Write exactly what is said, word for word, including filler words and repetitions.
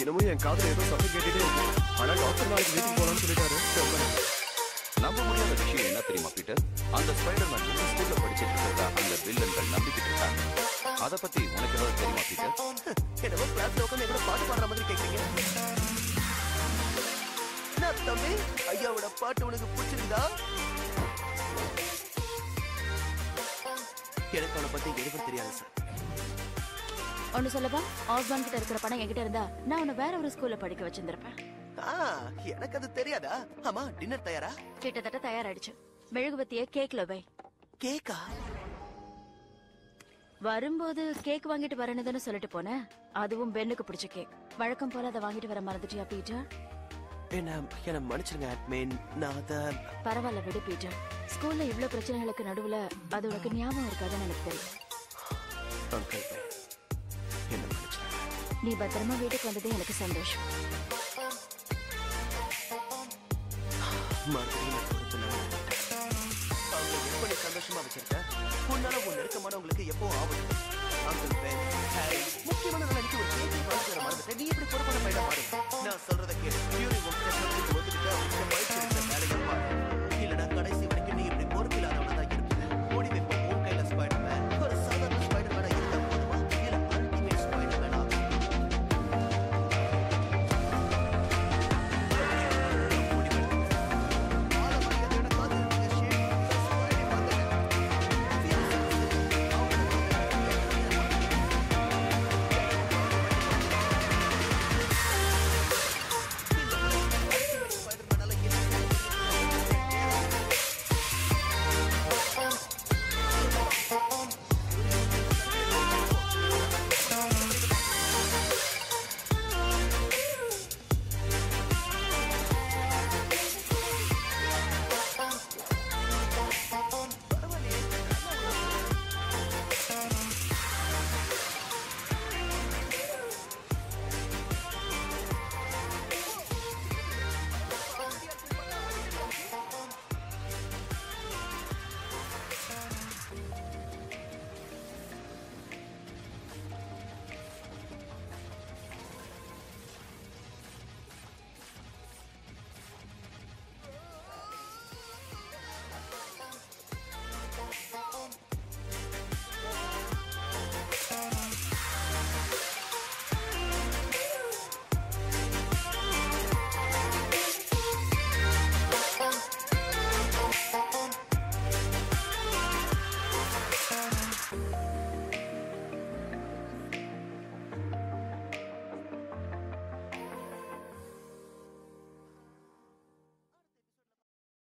தினமும் என் காதுல ஏதோ சத்தம் கேட்டுட்டே இருக்கு. ஆனா டாக்டர் நாளைக்கு வீட்டுக்கு போலாம்னு சொல்லிட்டாரு. நம்ப முடியாத விஷயம் என்ன தெரியுமா பீட்டர்? அந்த ஸ்பைடர்மேன் இந்த ஸ்கூல்ல படிச்சிட்டு இருக்கிறதா அந்த வில்லன்கள் நம்பிக்கிட்டு இருக்காங்க. அத பத்தி உனக்கு ஏதாவது தெரியுமா பீட்டர்? என்னவோ கிளாஸ்ல உட்காந்து எவ்வளவு பாட்டு பாடுற மாதிரி கேக்குறீங்க. என்ன தம்பி, ஐயாவோட பாட்டு உனக்கு பிடிச்சிருந்தா? எனக்கு அவனை பத்தி எதுவும் தெரியாது சார். ஒன்னு சொல்லவா, ஆஸ்பான் கிட்ட இருக்கிற பணம் என்கிட்ட இருந்தா நான் உன்னை வேற ஒரு ஸ்கூல்ல படிக்க வச்சிருந்திருப்பேன். எனக்கு அது தெரியாதா? ஆமா, டின்னர் தயாரா? கிட்டத்தட்ட தயாராயிடுச்சு. மெழுகுபத்திய கேக்ல வை. கேக்கா? வரும்போது கேக் வாங்கிட்டு வரணுதுன்னு சொல்லிட்டு போனேன். அதுவும் பெண்ணுக்கு பிடிச்ச கேக். வழக்கம் போல அதை வாங்கிட்டு வர மறந்துட்டியா பீட்டர்? என்ன என்ன மன்னிச்சிருங்க அட்மின். நான் அத பரவாயில்ல விடு பீட்டர். ஸ்கூல்ல இவ்வளவு பிரச்சனைகளுக்கு நடுவுல அது உனக்கு ஞாபகம் இருக்காதுன்னு எனக்கு தெரியும். என்ன மன்னிச்சிருங்க. நீ பத்திரமா வீட்டுக்கு வந்ததே எனக்கு சந்தோஷம். எப்படி சந்தோஷமா வச்சிருக்க? உன்னால உன் நெருக்கமானவங்களுக்கு எப்போ ஆபத்து. அங்கிள் பென், ஹாரி, முக்கியமான நாளைக்கு ஒரு கேக்கை வாங்கிட்டு வர மறந்துட்டேன். நீ எப்படி பொறுப்பான பையனா மாறு. நான் சொல்றதை கேளு.